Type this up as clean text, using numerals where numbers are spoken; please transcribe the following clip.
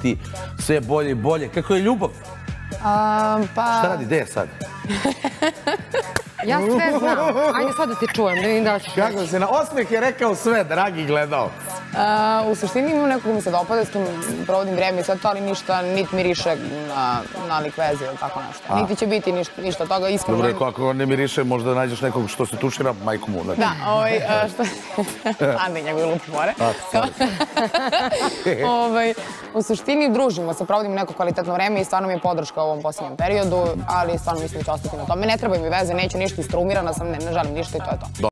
biti sve bolje i bolje. Kako je ljubav? Pa... Šta radi? Gde je sad? Ja sve znam. Ajde sad da ti čujem, da vidim da ćeš... Kako se na osmeh je rekao sve, dragi gledao. U suštini imam nekog mi se dopada, s kim provodim vreme i sve to, ali ništa, niti miriše na lik veze ili tako nešto. Niti će biti ništa toga, iskreno. Dobro, rekao, ako ne miriše, možda nađeš nekog što se tušira, majku mu. Da, što... Ande, njegovi lupi more. U suštini družimo se, provodimo neko kvalitetno vreme i stvarno mi je podrška u ovom posljednjem periodu, ali stvarno mislim da ću ostati na tome. Ne treba mi veze, neću ništa, istrumirana sam, ne želim ništa i to je to.